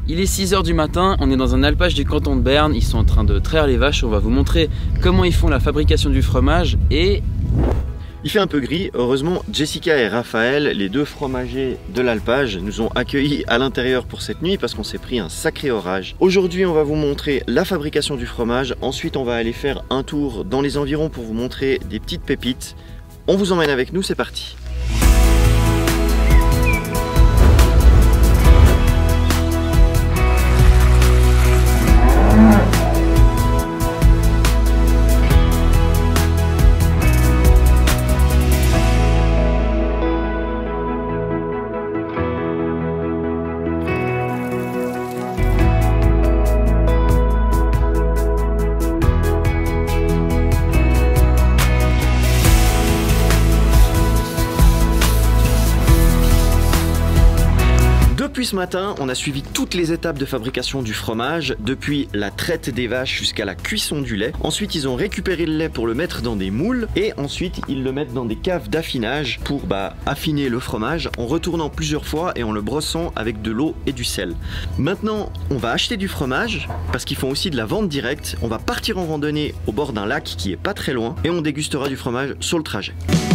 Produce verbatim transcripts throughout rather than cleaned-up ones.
Il est six heures du matin, on est dans un alpage du canton de Berne, ils sont en train de traire les vaches, on va vous montrer comment ils font la fabrication du fromage et... Il fait un peu gris, heureusement Jessica et Raphaël, les deux fromagers de l'alpage, nous ont accueillis à l'intérieur pour cette nuit parce qu'on s'est pris un sacré orage. Aujourd'hui on va vous montrer la fabrication du fromage, ensuite on va aller faire un tour dans les environs pour vous montrer des petites pépites. On vous emmène avec nous, c'est parti. Depuis ce matin, on a suivi toutes les étapes de fabrication du fromage, depuis la traite des vaches jusqu'à la cuisson du lait. Ensuite, ils ont récupéré le lait pour le mettre dans des moules et ensuite, ils le mettent dans des caves d'affinage pour bah, affiner le fromage en retournant plusieurs fois et en le brossant avec de l'eau et du sel. Maintenant, on va acheter du fromage parce qu'ils font aussi de la vente directe. On va partir en randonnée au bord d'un lac qui est pas très loin et on dégustera du fromage sur le trajet.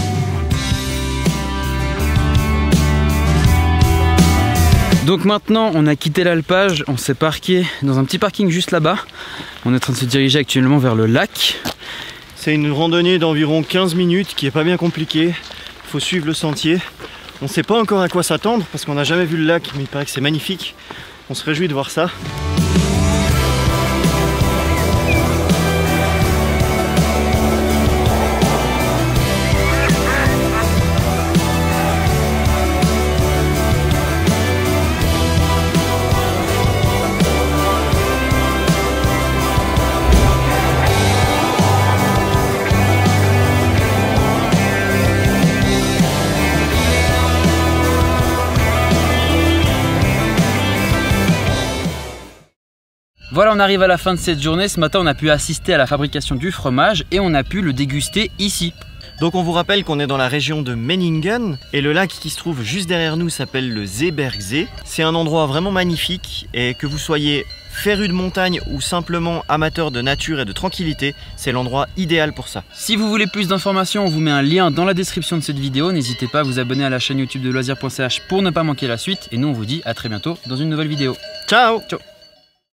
Donc maintenant on a quitté l'alpage, on s'est parqué dans un petit parking juste là-bas. On est en train de se diriger actuellement vers le lac. C'est une randonnée d'environ quinze minutes qui est pas bien compliquée. Il faut suivre le sentier. On ne sait pas encore à quoi s'attendre parce qu'on n'a jamais vu le lac, mais il paraît que c'est magnifique. On se réjouit de voir ça. Voilà, on arrive à la fin de cette journée. Ce matin, on a pu assister à la fabrication du fromage et on a pu le déguster ici. Donc on vous rappelle qu'on est dans la région de Meiningen et le lac qui se trouve juste derrière nous s'appelle le Seebergsee. C'est un endroit vraiment magnifique et que vous soyez féru de montagne ou simplement amateur de nature et de tranquillité, c'est l'endroit idéal pour ça. Si vous voulez plus d'informations, on vous met un lien dans la description de cette vidéo. N'hésitez pas à vous abonner à la chaîne YouTube de loisirs point c h pour ne pas manquer la suite. Et nous, on vous dit à très bientôt dans une nouvelle vidéo. Ciao! Ciao!